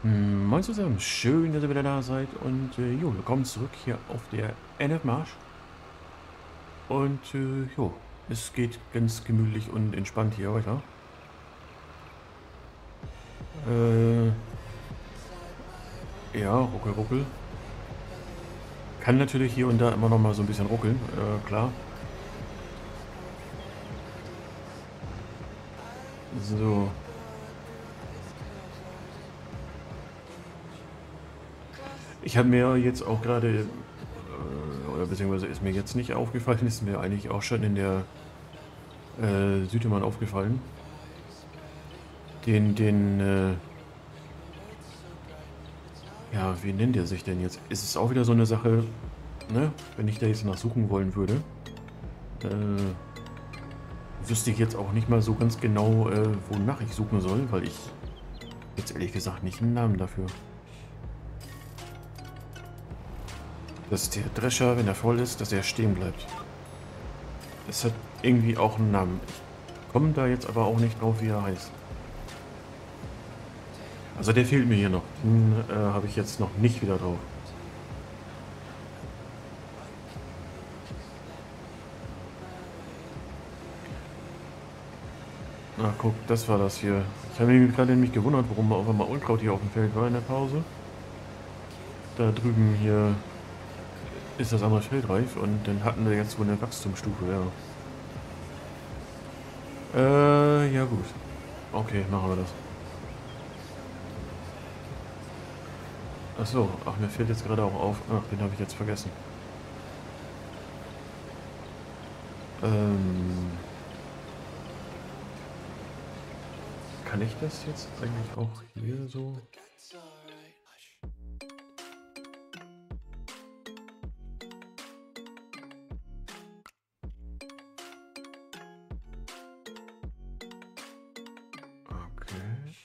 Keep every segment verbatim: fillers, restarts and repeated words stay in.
Hm, Moin zusammen, schön, dass ihr wieder da seid und äh, jo, willkommen zurück hier auf der N F Marsch. Und äh, jo, es geht ganz gemütlich und entspannt hier weiter. Äh, ja, ruckel, ruckel. Kann natürlich hier und da immer noch mal so ein bisschen ruckeln, äh, klar. So, ich habe mir jetzt auch gerade, äh, oder beziehungsweise ist mir jetzt nicht aufgefallen, ist mir eigentlich auch schon in der äh, Südemannn aufgefallen. Den, den, äh, ja, wie nennt der sich denn jetzt? Ist es auch wieder so eine Sache, ne? Wenn ich da jetzt nach suchen wollen würde, äh, wüsste ich jetzt auch nicht mal so ganz genau, äh, wonach ich suchen soll, weil ich jetzt ehrlich gesagt nicht einen Namen dafür. Dass der Drescher, wenn er voll ist, dass er stehen bleibt. Das hat irgendwie auch einen Namen. Ich komme da jetzt aber auch nicht drauf, wie er heißt. Also der fehlt mir hier noch. Den äh, habe ich jetzt noch nicht wieder drauf. Ach guck, das war das hier. Ich habe mich gerade nämlich gewundert, warum auf einmal Unkraut hier auf dem Feld war in der Pause. Da drüben hier ist das andere Feld reif und dann hatten wir jetzt wohl eine Wachstumsstufe, ja. Äh, ja gut. Okay, machen wir das. Ach so, ach, mir fällt jetzt gerade auch auf. Ach, den habe ich jetzt vergessen. Ähm, kann ich das jetzt eigentlich auch hier so? Okay.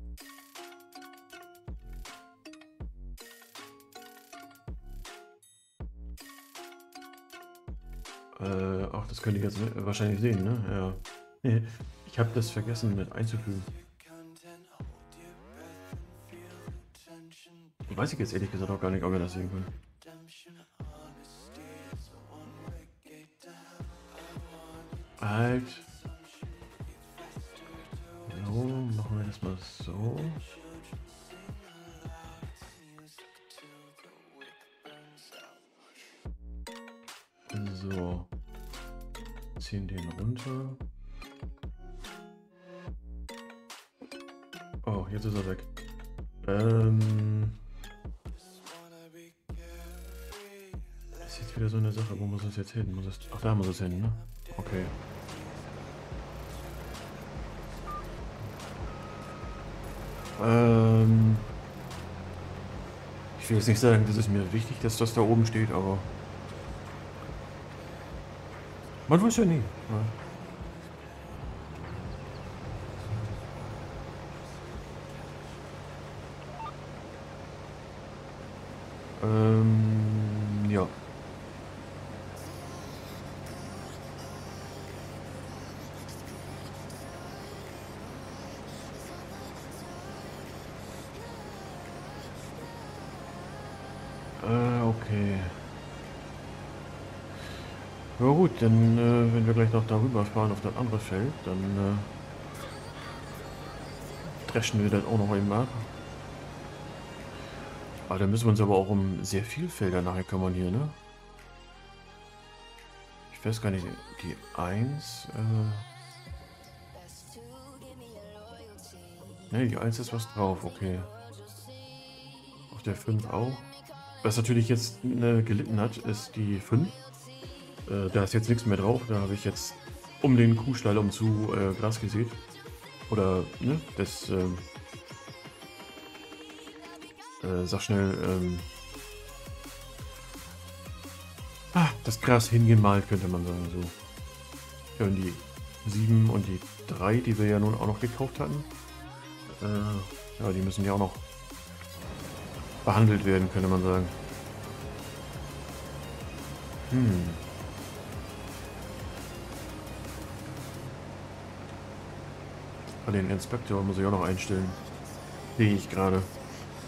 Äh, ach, das könnt ihr jetzt wahrscheinlich sehen, ne? Ja. Nee, ich habe das vergessen mit einzufügen. Weiß ich jetzt ehrlich gesagt auch gar nicht, ob wir das sehen können. Halt. So, machen wir das mal so. So. Ziehen den runter. Oh, jetzt ist er weg. Ähm. Das ist jetzt wieder so eine Sache. Wo muss es jetzt hin? Muss es, ach, da muss es hin, ne? Okay. Ähm. Ich will jetzt nicht sagen, das ist mir wichtig, dass das da oben steht, aber man weiß ja nie. Ja. Ähm, ja. Äh, okay. Ja gut, dann, äh, wenn wir gleich noch darüber fahren auf das andere Feld, dann äh, dreschen wir das auch noch eben ab. Ah, da müssen wir uns aber auch um sehr viel Felder nachher kümmern hier, ne? Ich weiß gar nicht, die eins, äh... Ne, die eins ist was drauf, okay. Auf der fünf auch. Was natürlich jetzt äh, gelitten hat, ist die fünf. Äh, da ist jetzt nichts mehr drauf, da habe ich jetzt um den Kuhstall umzu äh, Gras gesät. Oder, ne, das, ähm... Äh, sag schnell, ähm... Ah, das Gras hingemalt, könnte man sagen, so. Ja, und die sieben und die drei, die wir ja nun auch noch gekauft hatten. Äh, ja, die müssen ja auch noch behandelt werden, könnte man sagen. Hm. Den Inspektor muss ich auch noch einstellen. Sehe ich gerade.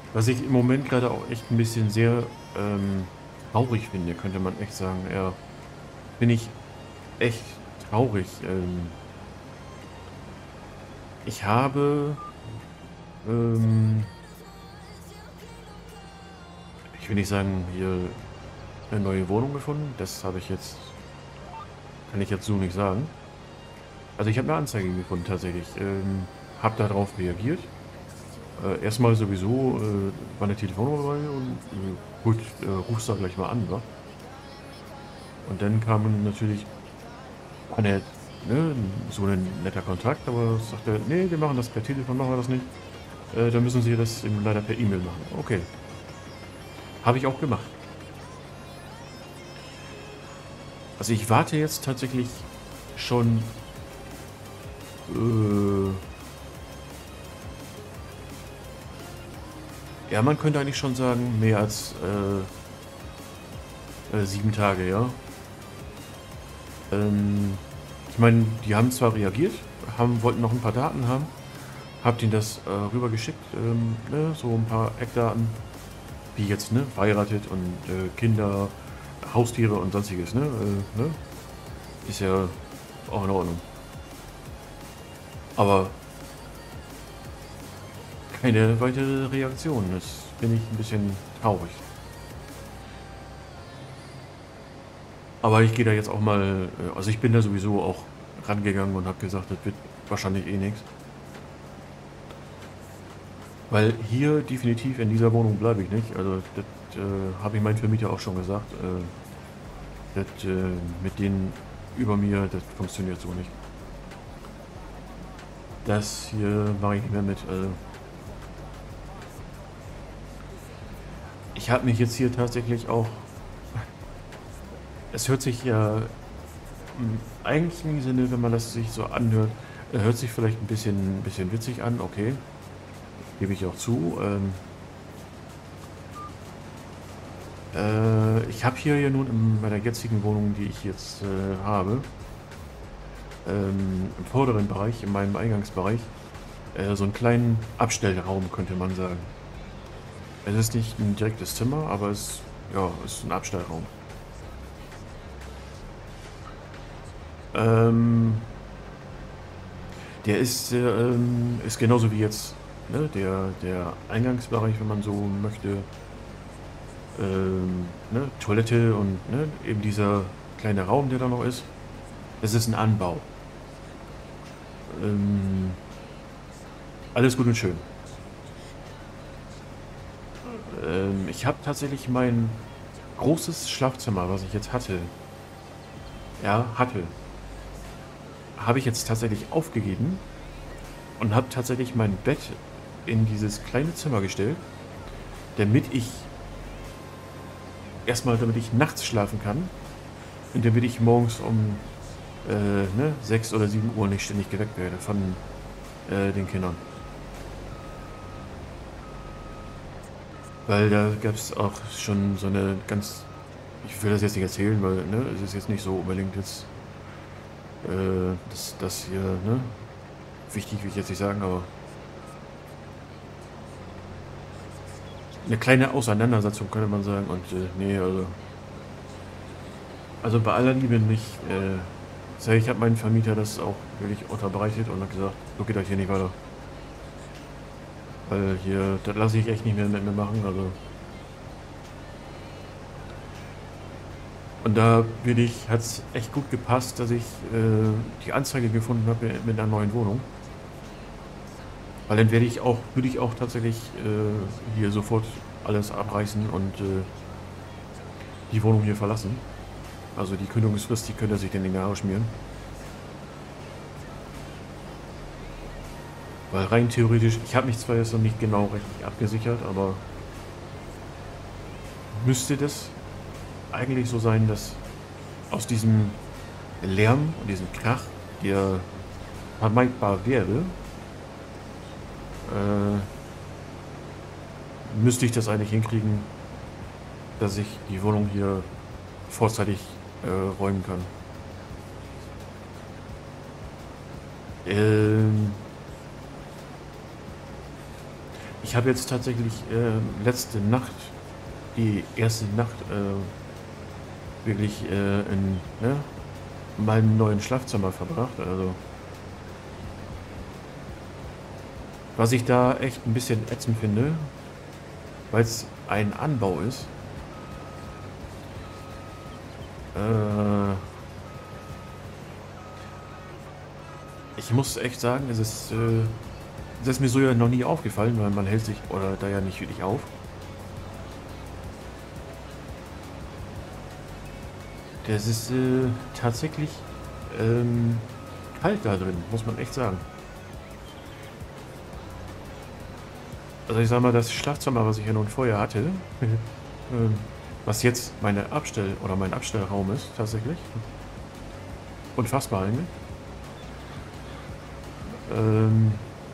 Was ich im Moment gerade auch echt ein bisschen sehr, ähm, traurig finde, könnte man echt sagen. Ja, bin ich echt traurig. Ähm, ich habe, ähm, ich will nicht sagen, hier eine neue Wohnung gefunden. Das habe ich jetzt kann ich jetzt so nicht sagen. Also, ich habe eine Anzeige gefunden tatsächlich, ähm, habe darauf reagiert. Äh, erst sowieso, äh, war 'ne Telefonnummer dabei und, äh, gut, äh, rufst da gleich mal an, wa? Und dann kam natürlich eine ne, so 'nen netter Kontakt, aber sagt er: „Ne, wir machen das per Telefon machen wir das nicht. Äh, dann müssen Sie das eben leider per E-Mail machen.“ Okay, habe ich auch gemacht. Also, ich warte jetzt tatsächlich schon, äh ja, man könnte eigentlich schon sagen, mehr als, äh, äh, sieben Tage, ja. Ähm, ich meine, die haben zwar reagiert, haben wollten noch 'n paar Daten haben, habe denen das, äh, rübergeschickt, ähm, ne, so 'n paar Eckdaten, wie jetzt, ne, verheiratet und, äh, Kinder, Haustiere und Sonstiges, ne? Äh, ne? Ist ja auch in Ordnung. Aber keine weitere Reaktion. Das bin ich 'n bisschen traurig. Aber ich gehe da jetzt auch mal äh, also, ich bin da sowieso auch rangegangen und habe gesagt, das wird wahrscheinlich eh nix. Weil hier definitiv in dieser Wohnung bleibe ich nicht. Also, das, äh, habe ich meinem Vermieter auch schon gesagt. Äh, das, äh, mit denen über mir, das funktioniert so nicht. Das hier mache ich nicht mehr mit. Also, ich habe mich jetzt hier tatsächlich auch es hört sich ja im eigentlichen Sinne, wenn man das sich so anhört äh, hört sich vielleicht ein bisschen bisschen witzig an, okay, gebe ich auch zu. Ähm, äh, ich habe hier ja nun in meiner jetzigen Wohnung, die ich jetzt, äh, habe, ähm, im vorderen Bereich, in meinem Eingangsbereich, äh, so einen kleinen Abstellraum, könnte man sagen. Es ist nicht ein direktes Zimmer, aber es ja, es ist ein Abstellraum. Ähm, der ist, äh, ähm ist genauso wie jetzt, ne, der der Eingangsbereich, wenn man so möchte, ähm, ne, Toilette und, ne, eben dieser kleine Raum, der da noch ist. Es ist ein Anbau. Ähm, alles gut und schön. Ähm, ich habe tatsächlich mein großes Schlafzimmer, was ich jetzt hatte ja, hatte, habe ich jetzt tatsächlich aufgegeben und habe tatsächlich mein Bett in dieses kleine Zimmer gestellt, damit ich erstmal, damit ich nachts schlafen kann und damit ich morgens um, äh, ne, sechs oder sieben Uhr nicht ständig geweckt werde von, äh, den Kindern. Weil da gab's auch schon so eine ganz ich will das jetzt nicht erzählen, weil, ne, es ist jetzt nicht so unbedingt jetzt, äh, das das hier, ne, wichtig will ich jetzt nicht sagen, aber eine kleine Auseinandersetzung könnte man sagen und, äh, ne, also also, bei aller Liebe nicht, äh, sage ich habe meinem Vermieter das auch wirklich unterbreitet und habe gesagt: „So geht das hier nicht weiter, weil hier das lasse ich echt nicht mehr mit mir machen“, also und da bin ich hat's echt gut gepasst, dass ich, äh, die Anzeige gefunden habe mit mit 'ner neuen Wohnung, weil dann werde ich auch würde ich auch tatsächlich, äh, hier sofort alles abreißen und, äh, die Wohnung hier verlassen. Also, die Kündigungsfrist, die könnte er sich dann in die Haare schmieren, weil rein theoretisch ich habe mich zwar jetzt noch nicht genau rechtlich abgesichert, aber müsste das eigentlich so sein, dass aus diesem Lärm und diesem Krach, der vermeidbar wäre, äh, müsste ich das eigentlich hinkriegen, dass ich die Wohnung hier vorzeitig, äh, räumen kann. Ähm, Ich habe jetzt tatsächlich äh, letzte Nacht, die erste Nacht, äh, wirklich äh, in ne, meinem neuen Schlafzimmer verbracht. Also, was ich da echt ein bisschen ätzend finde, weil es ein Anbau ist. Äh, ich muss echt sagen, es ist, äh, das ist mir so ja noch nie aufgefallen, weil man hält sich oder da ja nicht wirklich auf. Das ist äh, tatsächlich ähm, kalt da drin, muss man echt sagen. Also ich sag mal, das Schlafzimmer, was ich ja nun vorher hatte, ähm, was jetzt meine Abstell- oder mein Abstellraum ist, tatsächlich. Unfassbar eigentlich. Ähm,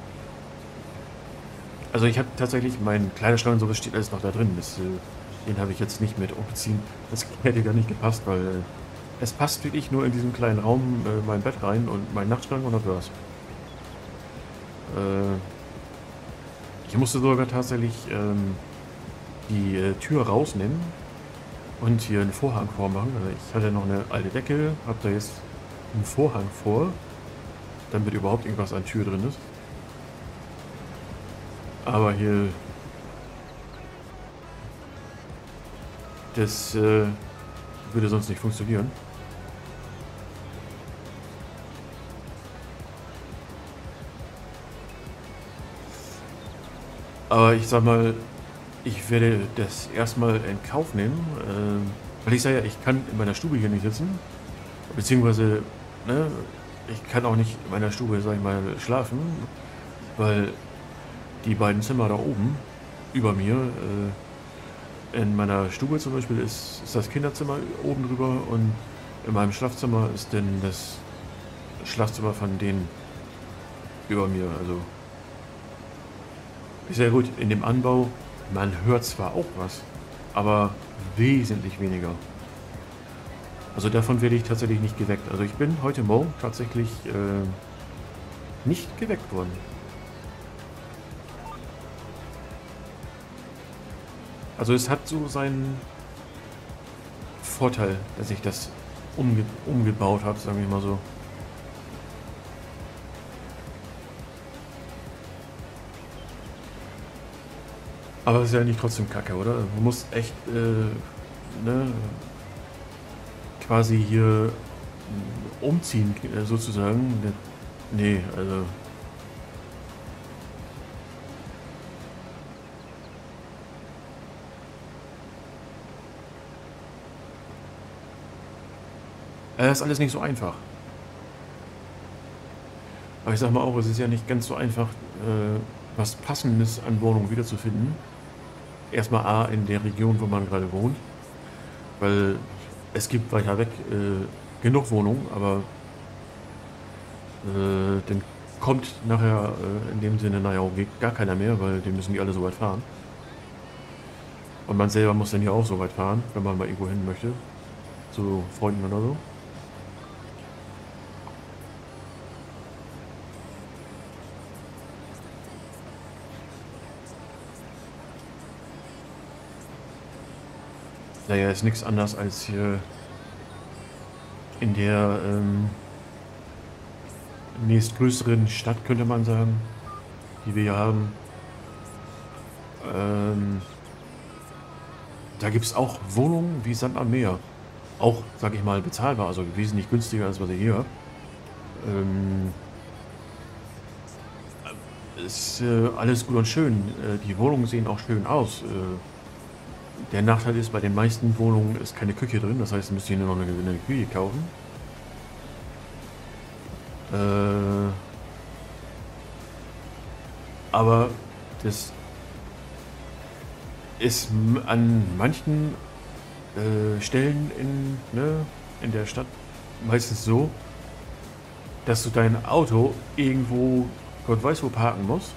also ich habe tatsächlich meinen Kleiderschrank und sowas steht alles noch da drin. Das, äh, den habe ich jetzt nicht mit umziehen. Das hätte gar nicht gepasst, weil äh, es passt wirklich nur in diesen kleinen Raum äh, mein Bett rein und mein Nachtschrank und das war's. Äh, ich musste sogar tatsächlich ähm, die äh, Tür rausnehmen und hier einen Vorhang vormachen. Also ich hatte noch eine alte Decke, habe da jetzt einen Vorhang vor, damit überhaupt irgendwas an Tür drin ist. Aber hier, das äh, würde sonst nicht funktionieren. Aber ich sag mal, ich werde das erstmal in Kauf nehmen, ähm, weil ich sage ja, ich kann in meiner Stube hier nicht sitzen, beziehungsweise, ne, ich kann auch nicht in meiner Stube, sag ich mal, schlafen, weil die beiden Zimmer da oben über mir, äh, in meiner Stube zum Beispiel ist, ist das Kinderzimmer oben drüber und in meinem Schlafzimmer ist dann das Schlafzimmer von denen über mir. Also ist ja gut, in dem Anbau, man hört zwar auch was, aber wesentlich weniger. Also davon werde ich tatsächlich nicht geweckt. Also ich bin heute Morgen tatsächlich äh, nicht geweckt worden. Also es hat so seinen Vorteil, dass ich das umge umgebaut habe, sagen wir mal so. Aber es ist ja nicht trotzdem kacke, oder? Man muss echt äh, ne, quasi hier mm, umziehen, äh, sozusagen. Ne- Nee, also. Äh, ist alles nicht so einfach. Aber ich sag mal auch, es ist ja nicht ganz so einfach, äh, was Passendes an Wohnungen wiederzufinden. Erstmal A, in der Region, wo man gerade wohnt, weil es gibt weiter weg äh, genug Wohnungen, aber äh, dann kommt nachher äh, in dem Sinne, naja, geht gar keiner mehr, weil die müssen die alle so weit fahren. Und man selber muss dann ja auch so weit fahren, wenn man mal irgendwo hin möchte, zu Freunden oder so. Naja, ist nichts anderes als hier in der ähm, nächstgrößeren Stadt, könnte man sagen, die wir hier haben. Ähm, Da gibt es auch Wohnungen wie Sand am Meer. Auch, sage ich mal, bezahlbar, also wesentlich günstiger als was ich hier habe. Ähm, ist äh, alles gut und schön. Äh, die Wohnungen sehen auch schön aus. Äh, der Nachteil ist, bei den meisten Wohnungen ist keine Küche drin. Das heißt, ihr müsst hier nur noch eine, eine Küche kaufen. Äh, aber das ist m- an manchen äh, Stellen in, ne, in der Stadt meistens so, dass du dein Auto irgendwo, Gott weiß wo, parken musst.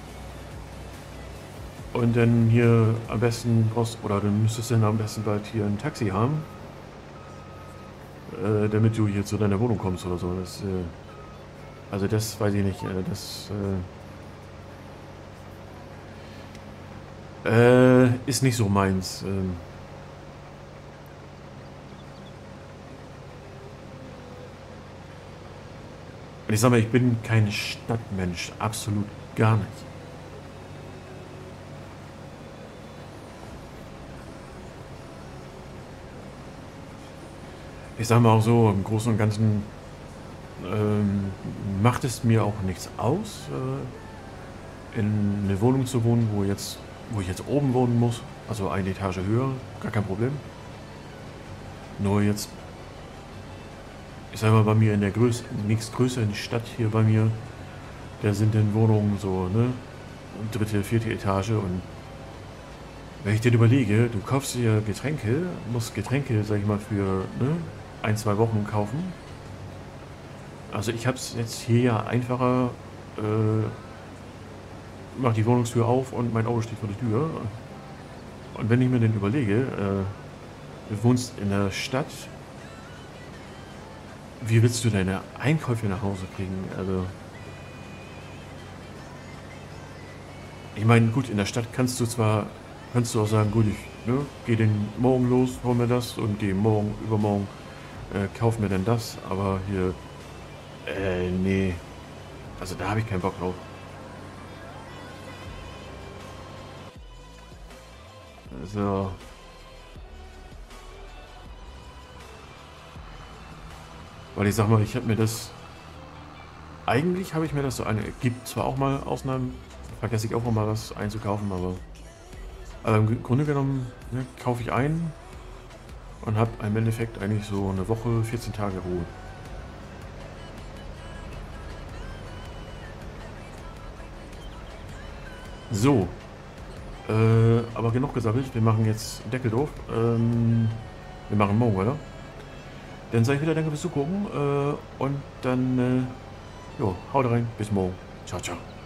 Und dann hier am besten brauchst, oder du müsstest dann am besten bald hier ein Taxi haben, äh, damit du hier zu deiner Wohnung kommst oder so. Das, äh, also das weiß ich nicht. Äh, das, äh, Äh, ist nicht so meins. Ähm. Und ich sag mal, ich bin kein Stadtmensch, absolut gar nicht. Ich sage mal auch so, im Großen und Ganzen ähm, macht es mir auch nichts aus, äh, in eine Wohnung zu wohnen, wo jetzt, wo ich jetzt oben wohnen muss, also eine Etage höher, gar kein Problem. Nur jetzt, ich sage mal, bei mir in der größ nächstgrößeren Stadt hier bei mir, da sind dann Wohnungen so, ne, dritte, vierte Etage und wenn ich dir überlege, du kaufst dir Getränke, musst Getränke, sag ich mal, für ne, ein, zwei Wochen kaufen. Also ich habe es jetzt hier ja einfacher, äh, mach die Wohnungstür auf und mein Auto steht vor der Tür. Und wenn ich mir dann überlege, äh, du wohnst in der Stadt, wie willst du deine Einkäufe nach Hause kriegen? Also, ich meine, gut, in der Stadt kannst du zwar, kannst du auch sagen, gut, ich ne, gehe den morgen los, hol mir das und gehe morgen, übermorgen, äh, kauf mir dann das, aber hier, äh, nee, also da habe ich keinen Bock drauf. So, weil ich sag mal, ich habe mir das, eigentlich habe ich mir das so eine, gibt zwar auch mal Ausnahmen, vergesse ich auch mal was einzukaufen, aber, aber im Grunde genommen ne, kaufe ich ein und habe im Endeffekt eigentlich so eine Woche, vierzehn Tage Ruhe. So, äh, aber genug gesammelt. Wir machen jetzt Deckel drauf. Ähm, wir machen morgen, oder? Dann sage ich wieder danke fürs Zugucken. Äh, und dann, äh, jo, haut rein. Bis morgen. Ciao, ciao.